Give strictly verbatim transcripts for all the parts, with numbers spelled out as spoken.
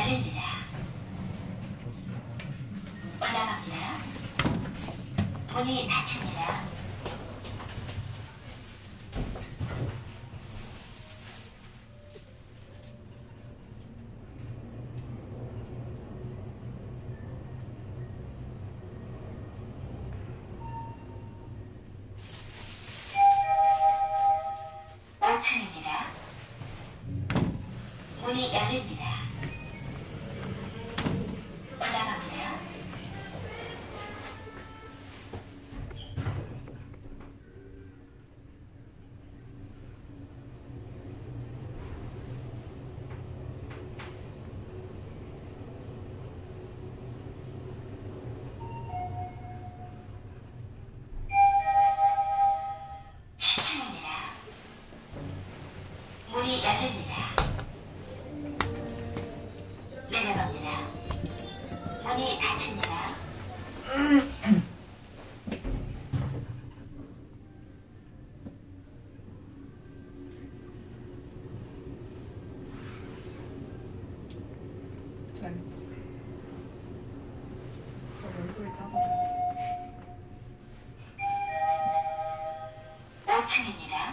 열립니다. 올라갑니다. 문이 닫힙니다. 오 층입니다. 문이 열립니다. 올라갑니다. 십 층입니다. 문이 열립니다. 내려갑니다. 문이 닫힙니다. 잘. 얼굴이 작아. 오 층입니다.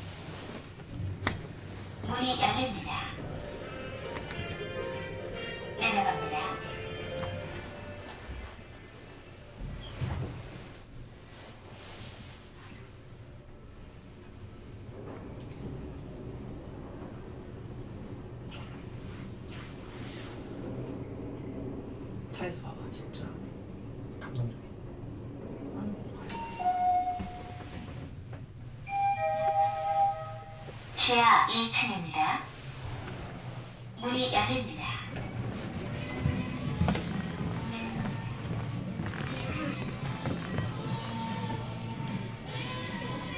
문이 열립니다. 내려갑니다. 차에서 봐봐 진짜. 감성적인. 지하 이 층입니다. 문이 열립니다.